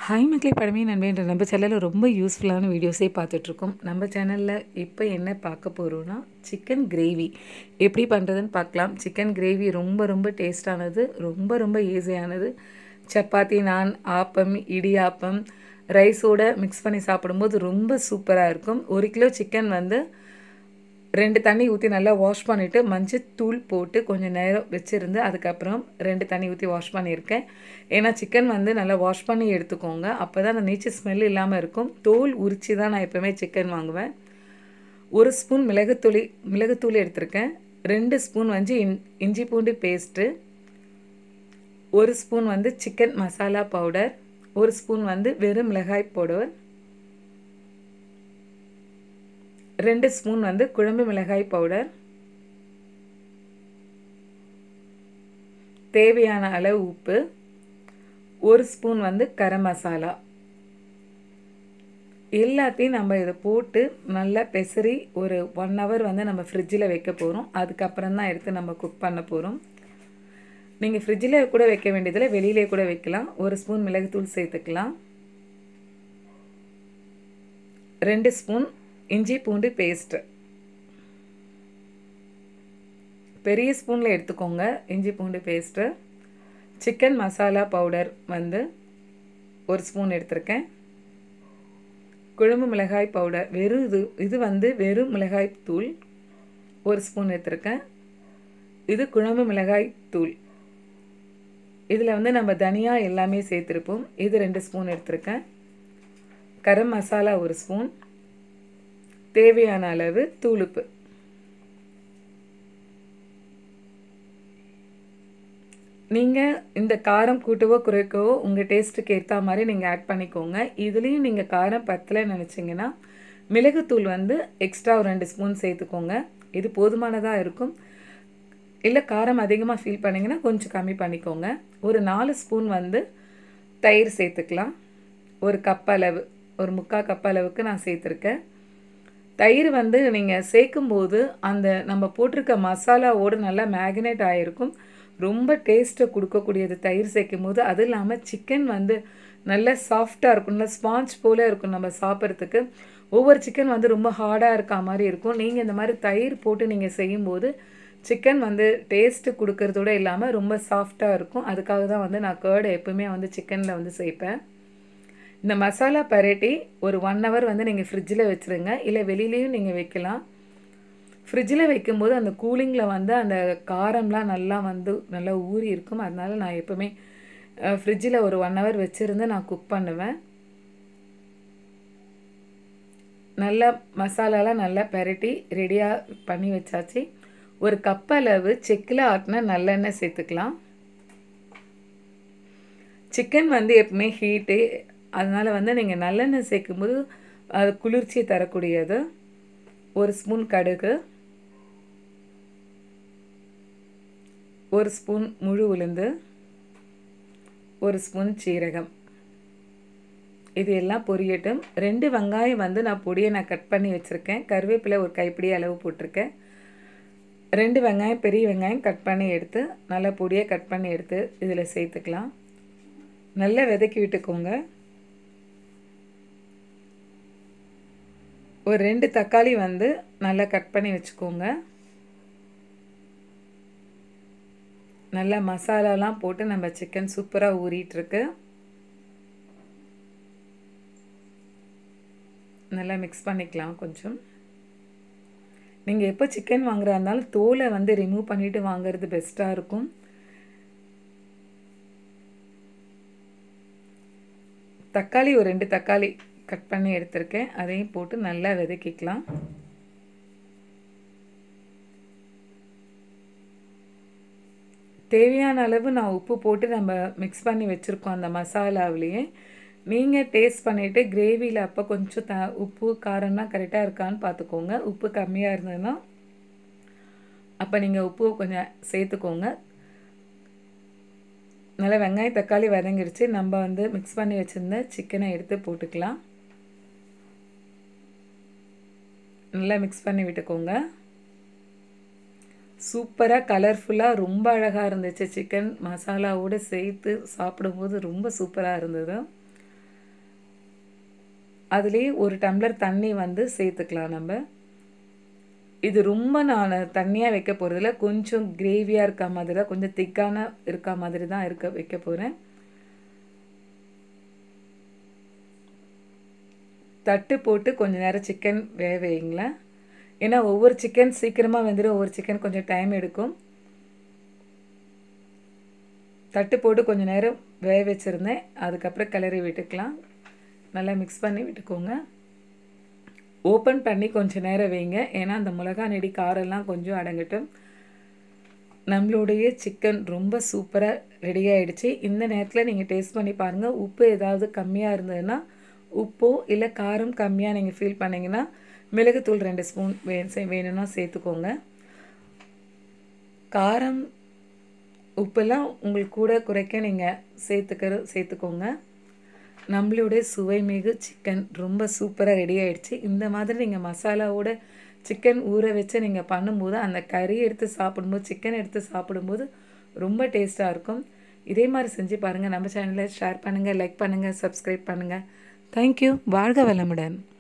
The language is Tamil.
ஹாய் மக்களே, பழமை நண்பன்ற நம்ம சேனலில் ரொம்ப யூஸ்ஃபுல்லான வீடியோஸே பார்த்துட்ருக்கோம். நம்ம சேனலில் இப்போ என்ன பார்க்க போகிறோன்னா, சிக்கன் கிரேவி எப்படி பண்ணுறதுன்னு பார்க்கலாம். சிக்கன் கிரேவி ரொம்ப ரொம்ப டேஸ்டானது, ரொம்ப ரொம்ப ஈஸியானது. சப்பாத்தி, நான், ஆப்பம், இடியாப்பம், ரைஸோடு மிக்ஸ் பண்ணி சாப்பிடும்போது ரொம்ப சூப்பராக இருக்கும். 1 கிலோ சிக்கன் வந்து 2 தண்ணி ஊற்றி நல்லா வாஷ் பண்ணிவிட்டு மஞ்சத்தூள் போட்டு கொஞ்சம் நேரம் வச்சுருந்து அதுக்கப்புறம் 2 தண்ணி ஊற்றி வாஷ் பண்ணியிருக்கேன். ஏன்னா சிக்கன் வந்து நல்லா வாஷ் பண்ணி எடுத்துக்கோங்க. அப்போ தான் அந்த நீச்சு ஸ்மெல் இல்லாமல் இருக்கும். தோல் உரித்து தான் நான் எப்போவுமே சிக்கன் வாங்குவேன். 1 ஸ்பூன் மிளகுத்தூள் எடுத்திருக்கேன். 2 ஸ்பூன் வந்து இஞ்சி பூண்டு பேஸ்ட்டு, 1 ஸ்பூன் வந்து சிக்கன் மசாலா பவுடர், 1 ஸ்பூன் வந்து வெறும் மிளகாய் பவுடர், 2 ஸ்பூன் வந்து குழம்பு மிளகாய் பவுடர், தேவையான அளவு உப்பு, 1 ஸ்பூன் வந்து கரம் மசாலா. எல்லாத்தையும் நம்ம இதை போட்டு நல்லா பெசரி ஒரு 1 hour வந்து நம்ம ஃப்ரிட்ஜில் வைக்க போகிறோம். அதுக்கப்புறம் தான் எடுத்து நம்ம குக் பண்ண போகிறோம். நீங்கள் ஃப்ரிட்ஜில் கூட வைக்க வேண்டியதில்லை, வெளியிலே கூட வைக்கலாம். 1 ஸ்பூன் மிளகுத்தூள் சேர்த்துக்கலாம். 2 ஸ்பூன் இஞ்சி பூண்டு பேஸ்ட்டு, பெரிய ஸ்பூனில் எடுத்துக்கோங்க இஞ்சி பூண்டு பேஸ்ட்டு. சிக்கன் மசாலா பவுடர் வந்து 1 ஸ்பூன் எடுத்திருக்கேன். குழம்பு மிளகாய் பவுடர் இது வந்து வெறும் மிளகாய் தூள் 1 ஸ்பூன் எடுத்திருக்கேன். இது குழம்பு மிளகாய் தூள். இதில் வந்து நம்ம தனியா எல்லாமே சேர்த்துருப்போம். இது 2 ஸ்பூன் எடுத்திருக்கேன். கரம் மசாலா 1 ஸ்பூன், தேவையான அளவு தூளுப்பு. நீங்கள் இந்த காரம் கூட்டவோ குறைக்கவோ உங்கள் டேஸ்ட்டுக்கு ஏற்ற மாதிரி நீங்கள் ஆட் பண்ணிக்கோங்க. இதுலேயும் நீங்கள் காரம் பத்தலைன்னு நினச்சிங்கன்னா மிளகுத்தூள் வந்து எக்ஸ்ட்ரா ஒரு 2 ஸ்பூன் சேர்த்துக்கோங்க. இது போதுமானதாக இருக்கும். இல்லை காரம் அதிகமாக ஃபீல் பண்ணிங்கன்னா கொஞ்சம் கம்மி பண்ணிக்கோங்க. ஒரு 4 ஸ்பூன் வந்து தயிர் சேர்த்துக்கலாம். ஒரு கப் அளவு, ஒரு 3/4 கப் அளவுக்கு நான் சேர்த்துருக்கேன். தயிர் வந்து நீங்கள் சேர்க்கும்போது அந்த நம்ம போட்டிருக்க மசாலாவோடு நல்லா மேக்னேட் ஆகிருக்கும். ரொம்ப டேஸ்ட்டை கொடுக்கக்கூடியது தயிர் சேர்க்கும் போது. அது இல்லாமல் சிக்கன் வந்து நல்ல சாஃப்டாக இருக்கும், நல்லா ஸ்பாஞ்ச் போல் இருக்கும் நம்ம சாப்பிட்றதுக்கு. ஒவ்வொரு சிக்கன் வந்து ரொம்ப ஹார்டாக இருக்க மாதிரி இருக்கும். நீங்கள் இந்த மாதிரி தயிர் போட்டு நீங்கள் செய்யும்போது சிக்கன் வந்து டேஸ்ட்டு கொடுக்கறதோடு இல்லாமல் ரொம்ப சாஃப்டாக இருக்கும். அதுக்காக தான் வந்து நான் கேர்டு எப்போவுமே வந்து சிக்கனில் வந்து சேர்ப்பேன். இந்த மசாலா பரட்டி ஒரு 1 hour வந்து நீங்கள் ஃப்ரிட்ஜில் வச்சுருங்க. இல்லை வெளியிலையும் நீங்கள் வைக்கலாம். ஃப்ரிட்ஜில் வைக்கும்போது அந்த கூலிங்கில் வந்து அந்த காரம்லாம் நல்லா ஊறி இருக்கும். அதனால் நான் எப்போவுமே ஃப்ரிட்ஜில் ஒரு 1 hour வச்சுருந்து நான் குக் பண்ணுவேன். நல்லா மசாலாலாம் நல்லா பரட்டி ரெடியாக பண்ணி வச்சாச்சு. ஒரு கப் அளவு செக்கில் ஆட்டின நல்லெண்ணெய் சேர்த்துக்கலாம். சிக்கன் வந்து எப்பவுமே ஹீட்டு, அதனால் வந்து நீங்கள் நல்லெண்ணெய் சேர்க்கும்போது அது குளிர்ச்சியை தரக்கூடியது. 1 ஸ்பூன் கடுகு, 1 ஸ்பூன் முழு உளுந்து, 1 ஸ்பூன் சீரகம். இது எல்லாம் பொரியட்டும். 2 வெங்காயம் வந்து நான் பொடியை கட் பண்ணி வச்சுருக்கேன். கருவேப்பிலை ஒரு கைப்பிடி அளவு போட்டிருக்கேன். 2 வெங்காயம், பெரிய வெங்காயம் கட் பண்ணி எடுத்து நல்லா பொடியை கட் பண்ணி எடுத்து இதில் சேர்த்துக்கலாம். நல்லா வதக்கி விட்டுக்கோங்க. ஒரு 2 தக்காளி வந்து நல்லா கட் பண்ணி வச்சுக்கோங்க. நல்லா மசாலாலாம் போட்டு நம்ம சிக்கன் சூப்பராக ஊறிட்டுருக்கு. நல்லா மிக்ஸ் பண்ணிக்கலாம். கொஞ்சம் நீங்கள் எப்போ சிக்கன் வாங்குறா இருந்தாலும் தோலை வந்து ரிமூவ் பண்ணிவிட்டு வாங்குறது பெஸ்ட்டாக இருக்கும். தக்காளி ஒரு 2 தக்காளி கட் பண்ணி எடுத்திருக்கேன். அதையும் போட்டு நல்லா வதக்கிக்கலாம். தேவையான அளவு நான் உப்பு போட்டு நம்ம மிக்ஸ் பண்ணி வச்சுருக்கோம் அந்த மசாலாவிலேயே. நீங்கள் டேஸ்ட் பண்ணிவிட்டு கிரேவியில் அப்போ கொஞ்சம் உப்பு காரம்லாம் கரெக்டாக இருக்கான்னு பார்த்துக்கோங்க. உப்பு கம்மியாக இருந்ததுன்னா அப்போ நீங்கள் உப்பு கொஞ்சம் சேர்த்துக்கோங்க. நல்லா வெங்காயம் தக்காளி வதங்கிடுச்சு. நம்ம வந்து மிக்ஸ் பண்ணி வச்சுருந்த சிக்கனை எடுத்து போட்டுக்கலாம். நல்லா மிக்ஸ் பண்ணி விட்டுக்கோங்க. சூப்பராக கலர்ஃபுல்லாக ரொம்ப அழகாக இருந்துச்சு. சிக்கன் மசாலாவோடு சேர்த்து சாப்பிடும்போது ரொம்ப சூப்பராக இருந்தது. அதுலேயே ஒரு டம்ளர் தண்ணி வந்து சேர்த்துக்கலாம் நம்ம. இது ரொம்ப நான் தண்ணியாக வைக்க போகிறதில்ல, கொஞ்சம் கிரேவியாக இருக்க மாதிரி தான், கொஞ்சம் திக்கான இருக்க மாதிரி தான் வைக்க போகிறேன். தட்டு போட்டு கொஞ்சம் நேரம் சிக்கன் வேக வைங்களேன். ஏன்னா ஒவ்வொரு சிக்கன் சீக்கிரமாக வெந்துடும், ஒவ்வொரு சிக்கன் கொஞ்சம் டைம் எடுக்கும். தட்டு போட்டு கொஞ்சம் நேரம் வேக வச்சுருந்தேன். அதுக்கப்புறம் கிளறி விட்டுக்கலாம். நல்லா மிக்ஸ் பண்ணி விட்டுக்கோங்க. ஓப்பன் பண்ணி கொஞ்சம் நேரம் வைங்க, ஏன்னா அந்த மிளகா நெடி காரெல்லாம் கொஞ்சம் அடங்கட்டும். நம்மளுடைய சிக்கன் ரொம்ப சூப்பராக ரெடி ஆகிடுச்சு. இந்த நேரத்தில் நீங்கள் டேஸ்ட் பண்ணி பாருங்கள். உப்பு ஏதாவது கம்மியாக இருந்ததுன்னா உப்போ இல்லை காரம் கம்மியாக நீங்கள் ஃபீல் பண்ணிங்கன்னா மிளகுத்தூள் 2 ஸ்பூன் வேணும்னா சேர்த்துக்கோங்க. காரம் உப்பெல்லாம் உங்களுக்கு கூட குறைக்க நீங்கள் சேர்த்துக்கோங்க. நம்மளுடைய சுவைமிகு சிக்கன் ரொம்ப சூப்பராக ரெடி ஆகிடுச்சு. இந்த மாதிரி நீங்கள் மசாலாவோட சிக்கன் ஊற வச்சு நீங்கள் பண்ணும்போது அந்த கறி எடுத்து சாப்பிடும்போது, சிக்கன் எடுத்து சாப்பிடும்போது ரொம்ப டேஸ்ட்டாக இருக்கும். இதே மாதிரி செஞ்சு பாருங்கள். நம்ம சேனலை ஷேர் பண்ணுங்கள், லைக் பண்ணுங்கள், சப்ஸ்கிரைப் பண்ணுங்கள். தேங்க்யூ. வாழ்க வளமுடன்.